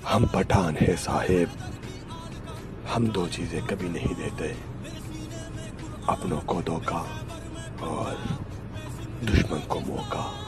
हम पठान है साहेब, हम दो चीजें कभी नहीं देते, अपनों को धोखा और दुश्मन को मौका।